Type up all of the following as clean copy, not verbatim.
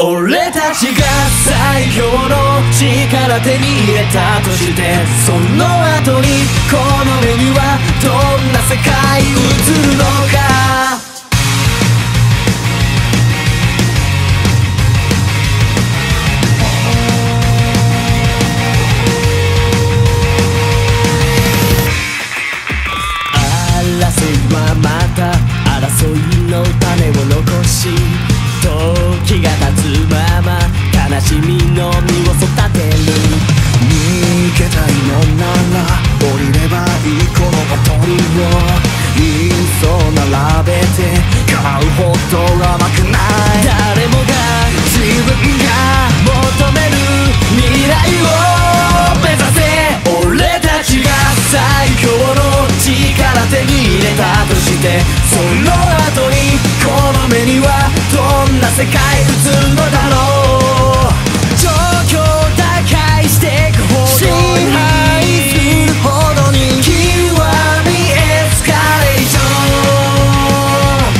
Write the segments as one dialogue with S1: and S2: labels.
S1: 俺たちが最強の力手に入れたとして、その後にこの目にはどんな世界映るのか。争いはまた争いの種を残し、時が経つまま悲しみの実を育てる。
S2: 逃げたいのなら降りればいいこのバトルを、いっそ並べて買うほど甘くない。
S1: 誰もが自分が求める未来を目指せ。俺たちが最強の力手に入れたとして、その後にこの目にはどんな世界映るのだろう。状況打開していくほどに、支配するほどに、極みエスカレーション。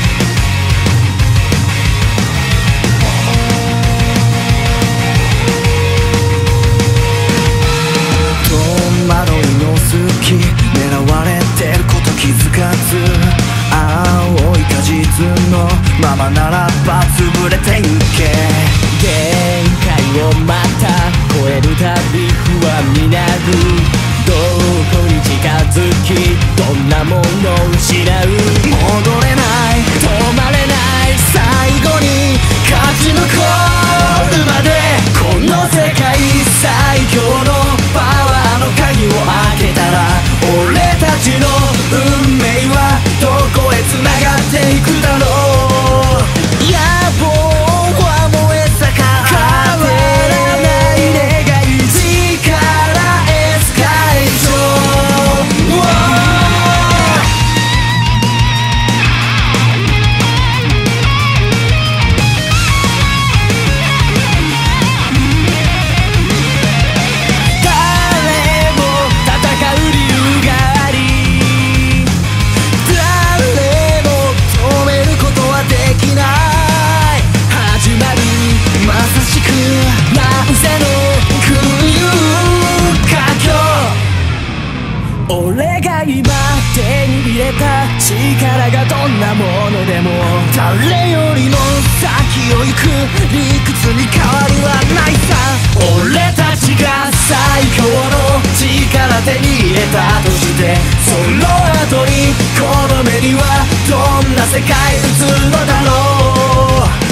S2: 戸惑いの隙、狙われてること気づかず、青い果実のままならば潰れてゆけ。
S1: 限界をまた超えるたび不安になる。どこに近づきどんなものを失う。
S2: 戻れない、
S1: 止まれない、最後に勝ち残るまで。この世界最強のパワーの鍵を開けたら、俺たちの運命はどこへ繋がっていくだろう。野望は燃え盛って変わらない願い、力エスカレーション。誰も戦う理由があり、誰も止めることはできない。始まるまさしく万世の空輸佳境。俺が今手に入れた力がどんなものでも、誰よりも先を行く理屈に変わりはないさ。俺たちが最強の力手に入れたとして、その後にこの目にはどんな世界映るのだろう。